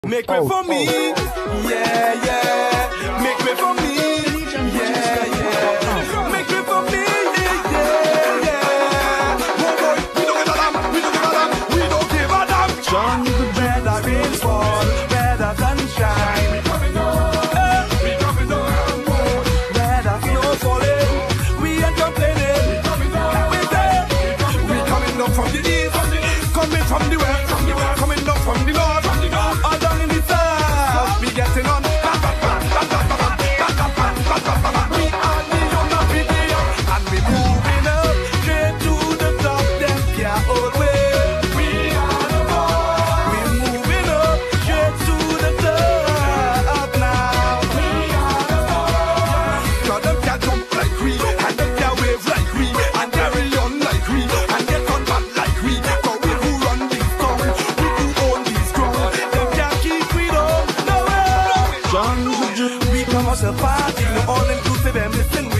Make way for me, yeah, yeah. Make way for me, yeah, yeah. Make way for me, yeah, yeah. Oh boy, we don't give a damn, we don't give a damn, we don't give a damn. Sun is better rain fall, better sunshine. We coming on, we coming on. Better snow falling, we ain't complaining. We coming on, we coming down from the east, coming from the west, coming down from the north. All down in the south, we getting on. We are the young of the day, and we moving up straight to the top. Them can't hold way. We are the boys. We moving up straight to the top now. We are the boys. 'Cause them can't jump like we, and them can't wave like we, and carry on like we, and get on back like we. 'Cause we who run this town, we who own this ground. Them can't keep we down, no way. We come as a party, no all inclusive, and listen.